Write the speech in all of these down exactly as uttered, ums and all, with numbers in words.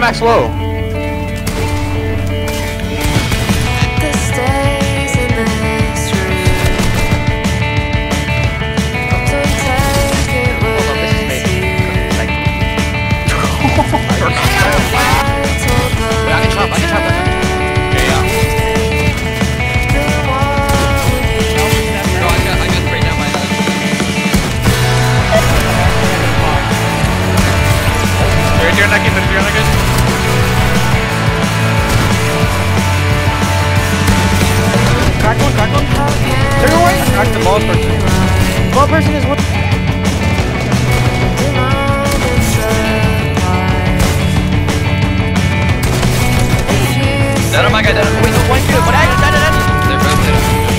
max low. You're not getting you're not good. Crack one, crack one. Take it away. Crack the ball person. Ball person is one. That oh my god, that wait, no, one two, what I did, that they're both there.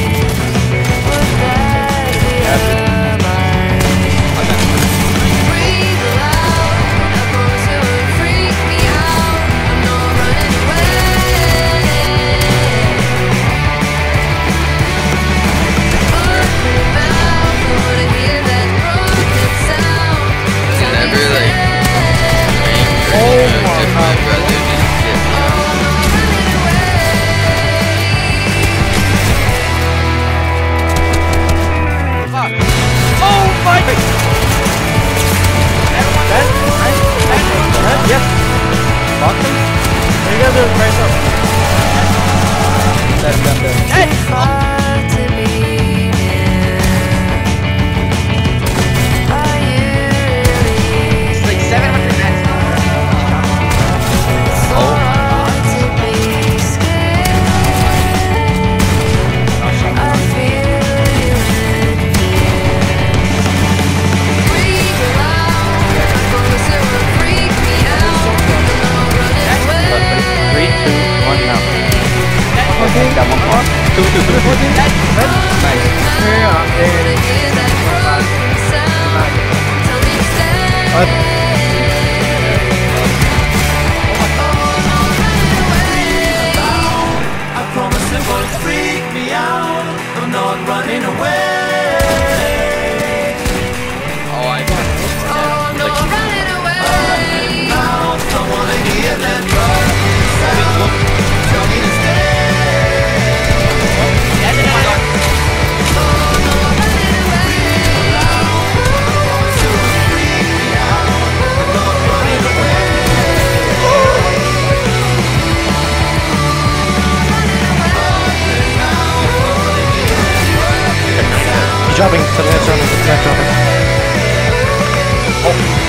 Two, two, two, two. Nice. What? I promise it won't freak me out. I'm not running away. Oh, I got it. Oh, I'm not running away. Now, I wanna hear that drum. Tell me to stay. Dropping, something that's dropping, something that's dropping. Oh.